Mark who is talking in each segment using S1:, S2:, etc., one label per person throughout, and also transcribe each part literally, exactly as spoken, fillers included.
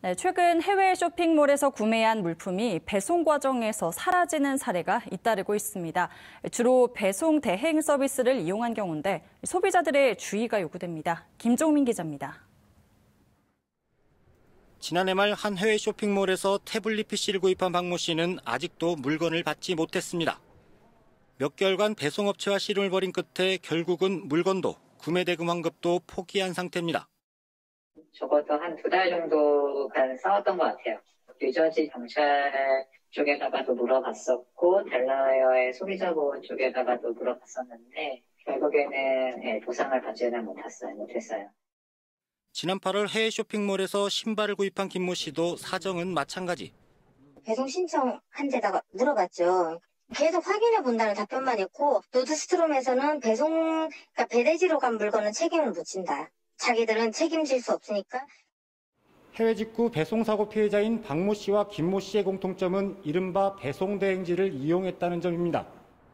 S1: 네, 최근 해외 쇼핑몰에서 구매한 물품이 배송 과정에서 사라지는 사례가 잇따르고 있습니다. 주로 배송 대행 서비스를 이용한 경우인데 소비자들의 주의가 요구됩니다. 김종민 기자입니다.
S2: 지난해 말 한 해외 쇼핑몰에서 태블릿 피씨를 구입한 박모 씨는 아직도 물건을 받지 못했습니다. 몇 개월간 배송업체와 씨름을 벌인 끝에 결국은 물건도 구매 대금 환급도 포기한 상태입니다.
S3: 적어도 한 두 달 정도간 싸웠던 것 같아요. 뉴저지 경찰 쪽에다가도 물어봤었고 델라웨어의 소비자보호 쪽에다가도 물어봤었는데 결국에는 보상을 받지는 못했어요. 못했어요.
S2: 지난 팔월 해외 쇼핑몰에서 신발을 구입한 김모 씨도 사정은 마찬가지.
S4: 배송 신청한 데다가 물어봤죠. 계속 확인해 본다는 답변만 있고 노드스트롬에서는 배송, 그러니까 배대지로 간 물건은 책임을 못 진다. 자기들은 책임질 수 없으니까.
S5: 해외 직구 배송사고 피해자인 박모 씨와 김모 씨의 공통점은 이른바 배송대행지를 이용했다는 점입니다.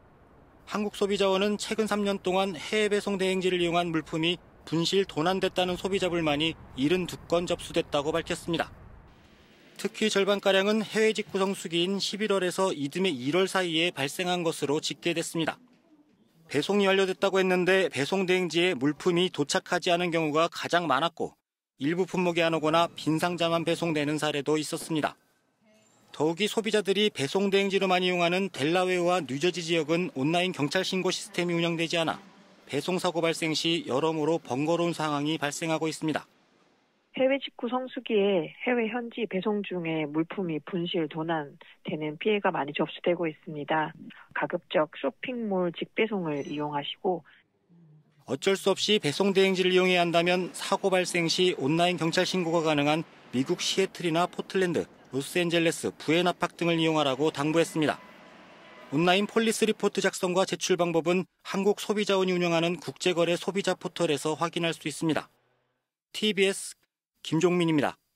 S2: 한국소비자원은 최근 삼 년 동안 해외 배송 대행지를 이용한 물품이 분실 도난됐다는 소비자 불만이 칠십이 건 접수됐다고 밝혔습니다. 특히 절반가량은 해외 직구 성수기인 십일월에서 이듬해 일월 사이에 발생한 것으로 집계됐습니다. 배송이 완료됐다고 했는데 배송 대행지에 물품이 도착하지 않은 경우가 가장 많았고 일부 품목이 안 오거나 빈 상자만 배송되는 사례도 있었습니다. 더욱이 소비자들이 배송 대행지로 많이 이용하는 델라웨어와 뉴저지 지역은 온라인 경찰 신고 시스템이 운영되지 않아 배송 사고 발생 시 여러모로 번거로운 상황이 발생하고 있습니다.
S6: 해외 직구 성수기에 해외 현지 배송 중에 물품이 분실, 도난되는 피해가 많이 접수되고 있습니다. 가급적 쇼핑몰 직배송을 이용하시고
S2: 어쩔 수 없이 배송 대행지를 이용해야 한다면 사고 발생 시 온라인 경찰 신고가 가능한 미국 시애틀이나 포틀랜드, 로스앤젤레스, 부에나팍 등을 이용하라고 당부했습니다. 온라인 폴리스 리포트 작성과 제출 방법은 한국 소비자원이 운영하는 국제거래 소비자 포털에서 확인할 수 있습니다. 티비에스 김종민입니다.